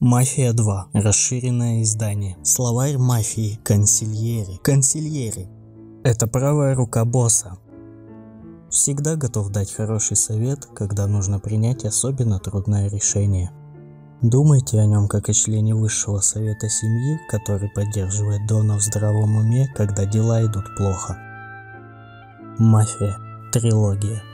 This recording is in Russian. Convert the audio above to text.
Мафия 2. Расширенное издание. Словарь мафии. Консильери. Консильери. Это правая рука босса. Всегда готов дать хороший совет, когда нужно принять особенно трудное решение. Думайте о нем как о члене высшего совета семьи, который поддерживает Дона в здравом уме, когда дела идут плохо. Мафия. Трилогия.